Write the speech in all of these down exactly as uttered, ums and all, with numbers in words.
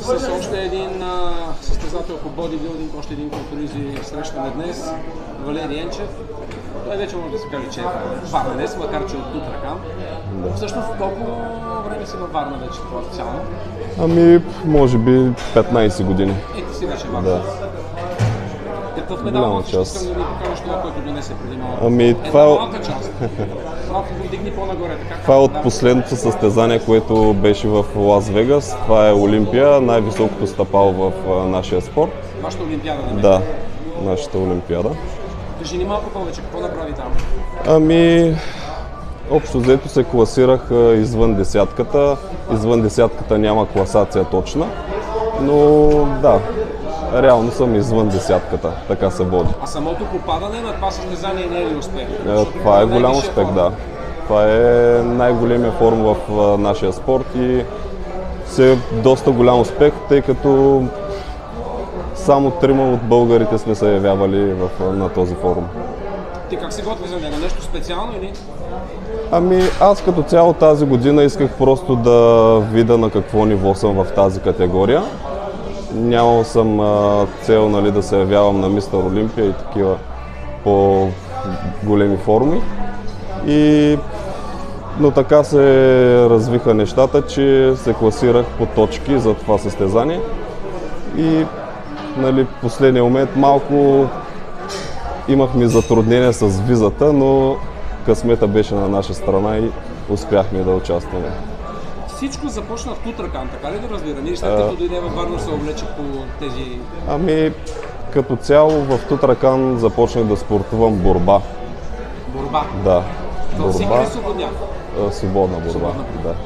с още един а, състезател по бодибилдинг, още един културист и срещаме днес, Валери Енчев. Той вече може да се каже, че е варненец, макар че от Тутракан. Да. Всъщност колко време си във Варна вече официално? Ами, може би петнайсет години. Е, ти си вече варненец. Да. Какъв медал носиш? Искам да ви покажеш това, което донесе преди малко. Ами, това е... Една малка част. Малко го вдигни по-нагоре. Така, това е от последното състезание, което беше в Лас Вегас. Това е Олимпия, най-високото стъпало в а, нашия спорт. Вашата Олимпиада, не? Да, нашата Олимпиада. Кажи ни малко повече, какво направи там? Ами, общо взето се класирах а, извън десятката. Извън десятката няма класация точна, но да. Реално съм извън десятката, така се води. А самото попадане на това състезание не е ли успех? Е, това е голям успех, да. Това е най-големия форум в а, нашия спорт и е доста голям успех, тъй като само трима от българите сме се явявали в, на този форум. Ти как се готви за него? Нещо специално или? Ами аз като цяло тази година исках просто да видя на какво ниво съм в тази категория. Нямал съм а, цел, нали, да се явявам на Мистер Олимпия и такива по-големи форми. И... Но така се развиха нещата, че се класирах по точки за това състезание. И нали, в последния момент малко имахме затруднения с визата, но късмета беше на наша страна и успяхме да участваме. Всичко започна в Тутракан, така ли да разбирам? Или след като дойде във Варна се облече по тези... Ами, като цяло в Тутракан започнах да спортувам борба. Борба? Да. Класик или свободняк? Свободна борба, Свободна. да.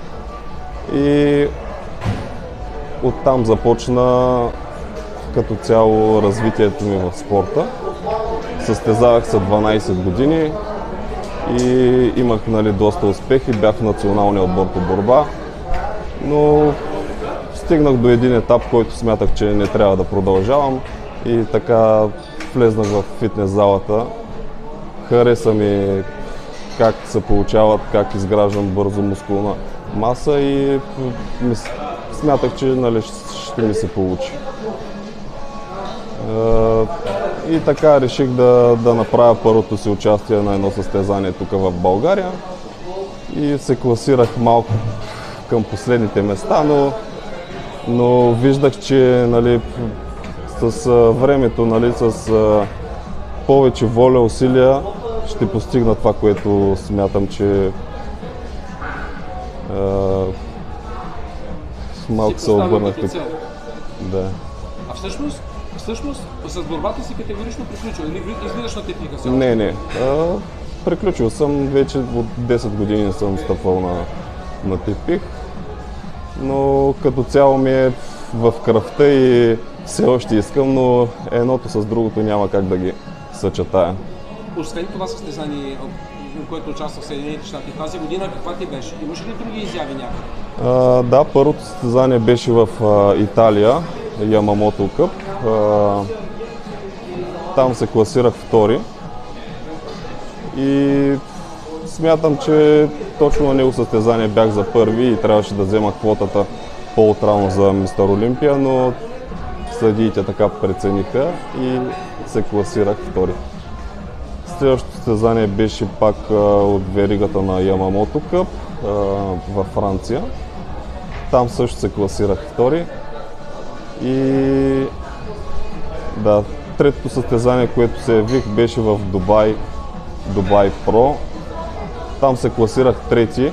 И оттам започна като цяло развитието ми в спорта. Състезавах се дванайсет години и имах нали, доста успехи, бях в националния отбор по борба, но стигнах до един етап, който смятах, че не трябва да продължавам и така влезнах в фитнес залата. Хареса ми как се получават, как изграждам бързо мускулна маса и смятах, че нали, ще ми се получи. И така реших да, да направя първото си участие на едно състезание тук в България и се класирах малко към последните места, но, но виждах, че нали, с времето, нали, с повече воля, усилия ще постигна това, което смятам, че а, малко се обърнах. Да. А всъщност, всъщност с борбата си категорично приключил или излизаш на техника сега? Не, не. А, приключил съм, вече от десет години съм стъпвал на, на тепих, но като цяло ми е в кръвта и все още искам, но едното с другото няма как да ги съчетая. Освен това състезание, в което участва в Съединените щати тази година, каква ти беше? Имаш ли други изяви някакви? Да, първото състезание беше в а, Италия, Ямамото Къп. А, там се класирах втори и смятам, че точно на него състезание бях за първи и трябваше да взема квотата по-отрано за Мистер Олимпия, но съдиите така прецениха и се класирах втори. Следващото състезание беше пак а, от веригата на Ямамото Къп а, във Франция. Там също се класирах втори. И да, третото състезание, което се явих, беше в Дубай, Дубай Про. Там се класирах трети.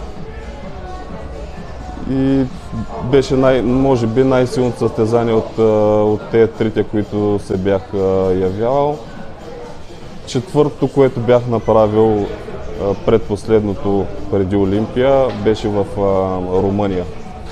И беше най, може би най-силното състезание от, от тези трите, които се бях явявал. Четвъртото, което бях направил предпоследното преди Олимпия, беше в Румъния.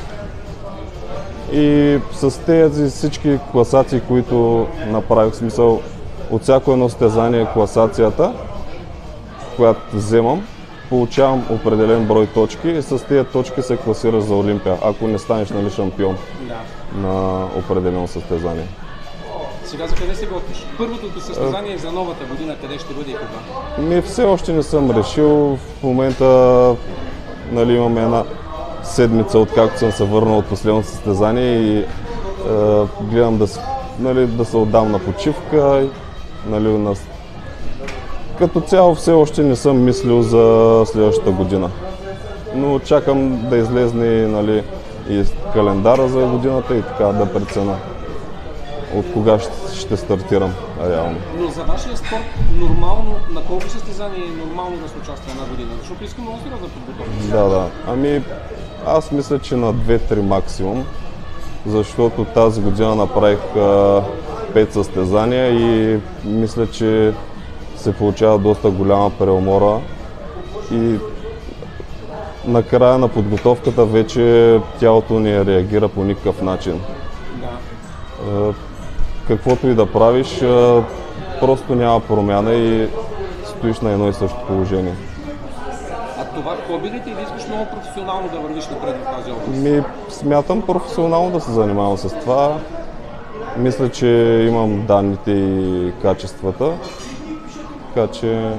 И с тези всички класации, които направих, смисъл от всяко едно състезание класацията, която вземам, получавам определен брой точки и с тези точки се класираш за Олимпия, ако не станеш нали, шампион да. На определено състезание. Сега за къде се готвиш? Първото състезание е за новата година, къде ще бъде и кога? Ми, все още не съм решил. В момента нали, имаме една седмица, откакто съм се върнал от последното състезание и Е, гледам да, с- нали, да се отдам на почивка. Нали, на... Като цяло все още не съм мислил за следващата година. Но чакам да излезне, нали, и календара за годината и така да преценя от кога ще, ще стартирам реално. Но за вашия спорт нормално, на колко състезания е нормално да се участва една година? Защото искам много сериозна подготовка. Да, да. Ами аз мисля, че на две-три максимум, защото тази година направих а, пет състезания и мисля, че се получава доста голяма преумора и накрая на подготовката вече тялото не реагира по никакъв начин. Да. А, каквото и да правиш, а, просто няма промяна и стоиш на едно и също положение. А това хоби ли ти или искаш много професионално да вървиш напред в тази област? Ми, смятам професионално да се занимавам с това. Мисля, че имам данните и качествата, така че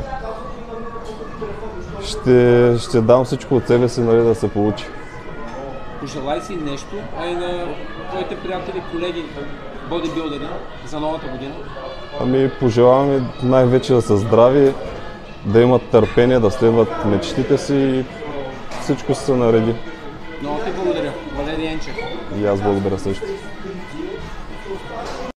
ще, ще дам всичко от себе си, нали, да се получи. Пожелай си нещо, а и на твоите приятели, колеги, бодибилдери за новата година. Ами, пожелавам и най-вече да са здрави, да имат търпение, да следват мечтите си и всичко ще се нареди. Много ти благодаря, Валери Енчев. И аз благодаря също.